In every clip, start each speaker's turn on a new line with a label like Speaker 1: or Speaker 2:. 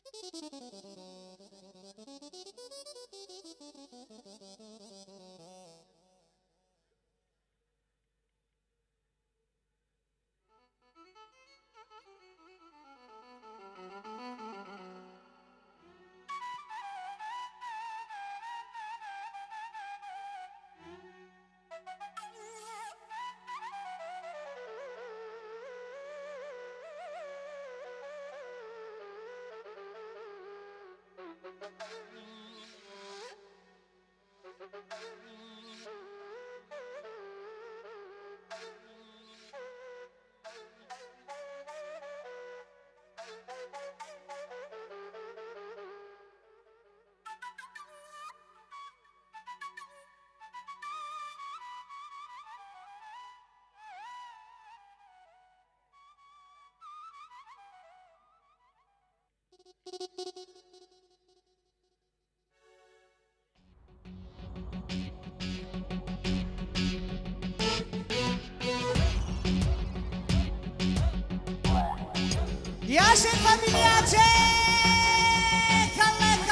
Speaker 1: Iași în familia ce Calle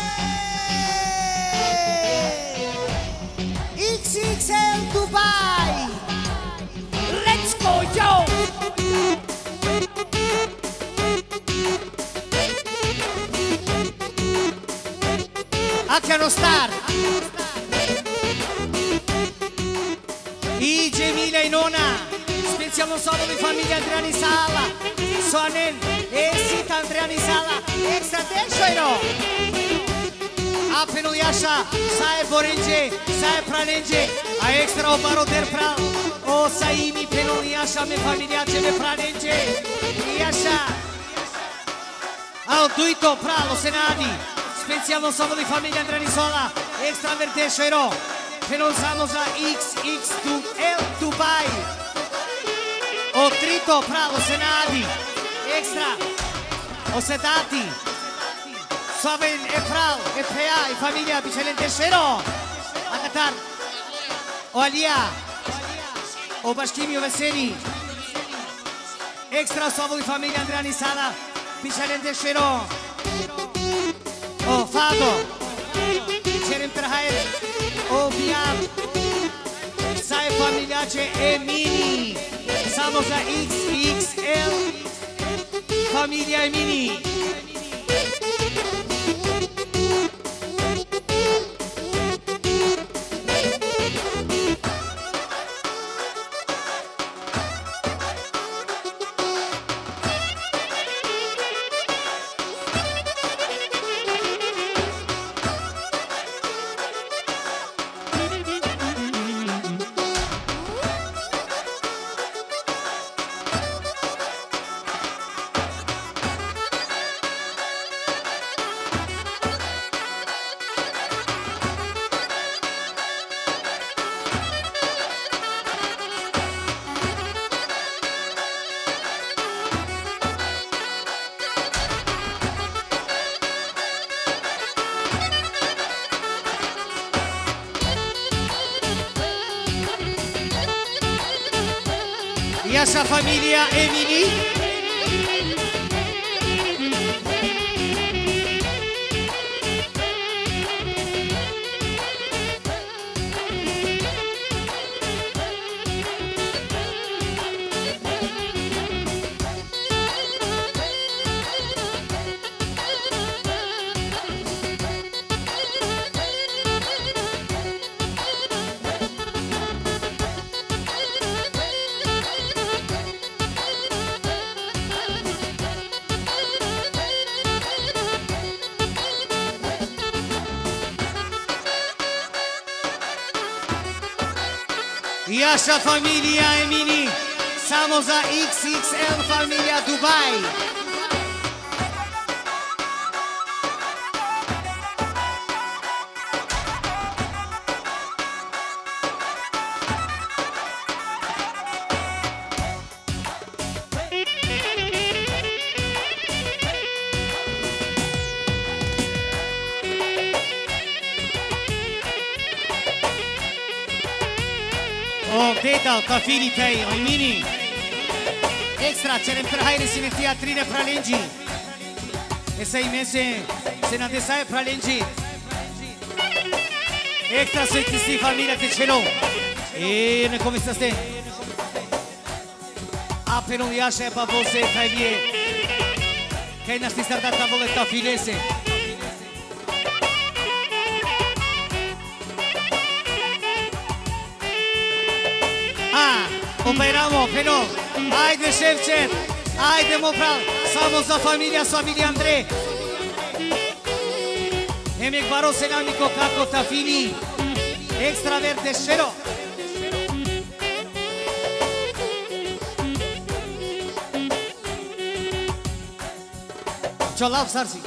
Speaker 1: XXL Dubai. Let's go, yo! Anche non star I Gemila e Nona. Speciamo solo di famiglia Andriani Sala. Sonen e Sita Andriani Sala. Extra Denshoiro Apenu Yasha Sae Borinje Sae Pranenje A extra o baro der pral O Saimi Penu Yasha Me famiglia ce me Pranenje Yasha Al Duito Pralo Senadi. Speciamo solo di famiglia Andriani Sala. Extra Denshoiro Penu Samos a XXL Dubai. O Trito Pralo Senadi. Extra O Sedati Soven e Pral e PA e famiglia Bicellente Shero A Qatar O Alia O Bashkimi o Veseli. Extra Sovo di famiglia Andriani Sala Bicellente Shero O Fado Cerem Perhaer O Biam Sai famiglia ce e Mini. Estamos a XXL Famiglia Emini. Yasha famiglia Emini. Yasha famiglia Emini. Estamos a XXL famiglia Dubai. O Deda, ca firii tăi, o Mini. Extra, cerem Perhaire Sinetia Trine Pralengi. Essa imense senatessa pra Lengi. Extra sexy família te celou. E ne come stai? Appena un viaggio per voi fai via. Che non sti stata tavoletta finese. Operamo, pero haydi Şevçet, haydi Mopral, Samoza familia Andrei. Emek baro selamiko kako tafini, extra verde şero. Çolav sarsi.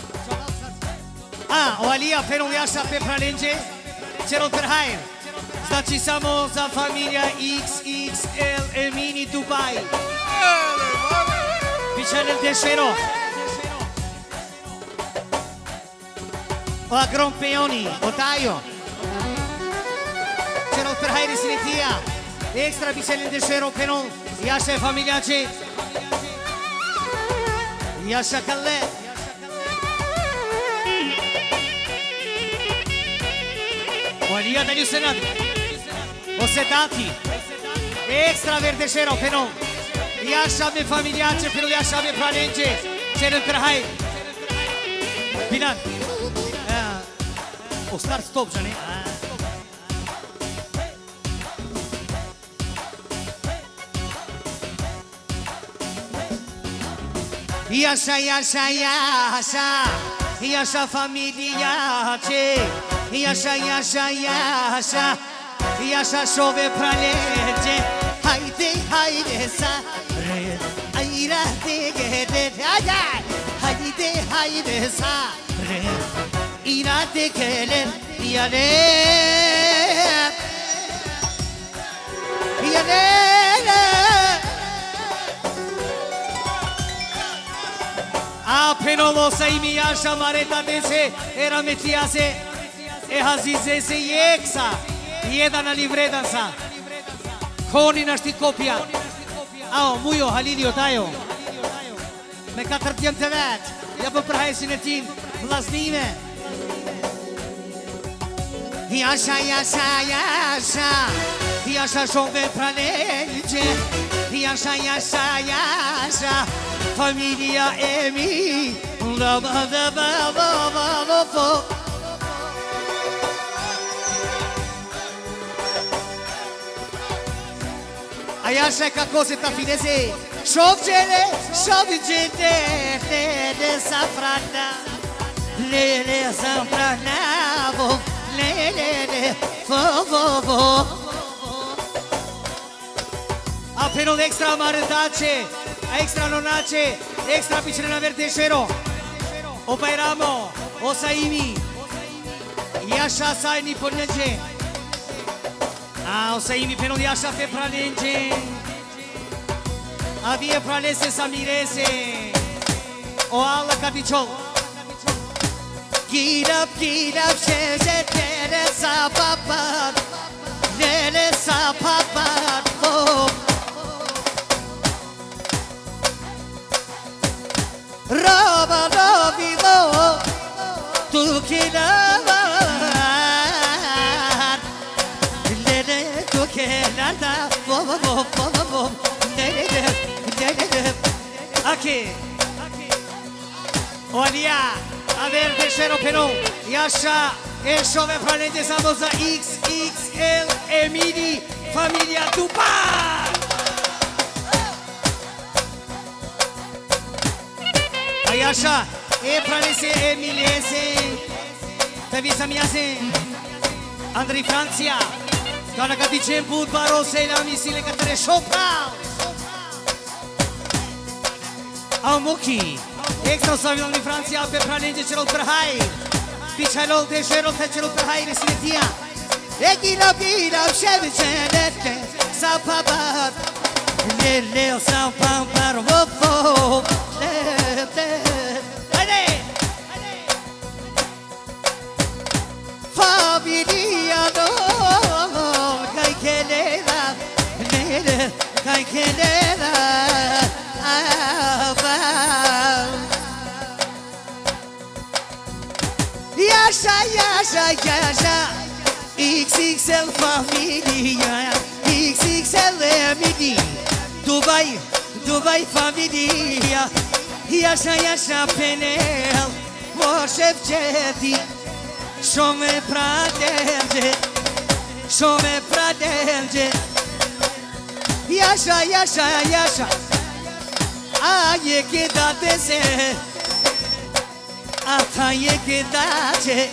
Speaker 1: O Alia pero viaja pe Pralenje, cero per hair. Znači samo za familija XXL Emini Dubai. Michele Teixeira. O Agrompeoni, o Taio. C'era per Hairi Sinetia. Extra Michele Teixeira Penon. Iașa familia ce. Iașa Calle. O Alia Daniu Senat. O Setati. Extra Verdešero Penon. Iașa me familiace, pero iașa me Pralenje. C'era per Hairi. Binan. O start stop, žene. Iașa, iașa, iașa, iașa familia ce. Iașa, iașa, iașa, iașa șove Pralenje. Haide, haide să râd, aira de ghedet. Haide, haide să râd. İnate gelir yaner Apenolo saimi yaşa mareta dese era metiase e hazizese yeksa jedna livreda sa Koni našti kopija Ao mujo halilio tajo Me 49 ja po prahesinetin vlasnime Iașa, iașa, iașa, iașa șove Pralenje. Iașa, iașa, iașa, familia Emi. La ba da ba ba ba ba ba. Iașa kako se ta fineze. Șovcele, șovcele, de safrana, lele safrana, bo. Lele, fo, fo, fo. Appena un extra maritace, extra nonace, extra piccerina Verdešero. O Bairamo, o Saimi. Iașa Saini Ponege. O Saimi pe non iașa pe Pralenje. Avie Pralese Samirese. O alla Capiciol. Get up, lele sapapat, oh. Roba, robido, tu kilavar, lele tu kelada, bo, lele, aqui, olha. A ver, Verdešero Penon, Iașa, Eșove Pralenje, Samoza XXL Emini, familia Dubai! Iașa, e Pralenje Emiliese, te visa miase, Andrei Franția, doamna Caticen Bud Barosei la misiile către Șopral! Au Muchi! Extra savion din Franția pe Pralenje celor per Hairi. Picciolul de Șero pe celor per Hairi Sinetia. Echila bina Șevcele sapapat. Lele sapapar vofo. Haide! Familia dom kai kelera. Lele kai kelera. Yaşa XXL familia XXL mini Dubai familia Yaşa penel Voșev ceti Šome pradelce Yaşa Aye que da dese Ataye que da ce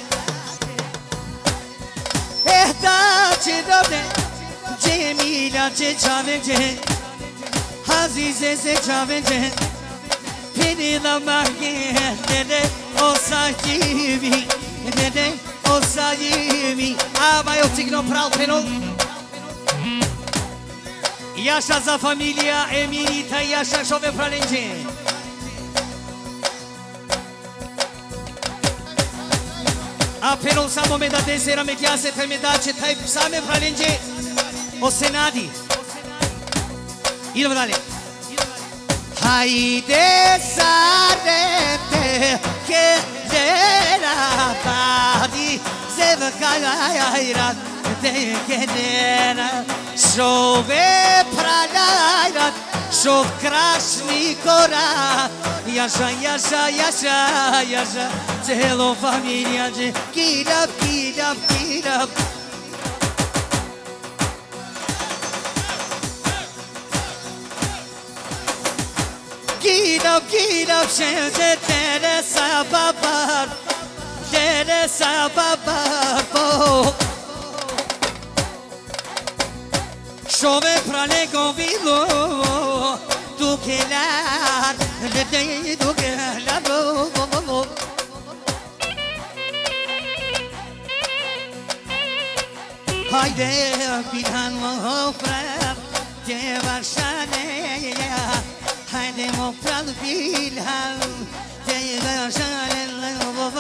Speaker 1: Ehdace dode Cemila ce çavence Azize se çavence Peni la marge Dede o sahibi Dede o sahibi Ama eu tigno pral penol Yaşa za familia Eminita yaşa şove pralence Apelul sa moment da desera me chiase tremedace tai same pralenge o senadi Idemo dalje Haide sarete che dera padi Zeva kagayrat te kedera Šove pralajrat Šov krašni kora Yaşa Celo familia ce Kidap Gidap Şevde Tere sababar po Şove prale govilo Dukelar Dukelar Hayde bilan mofrar De varşane Hayde mofrar bilan De varşane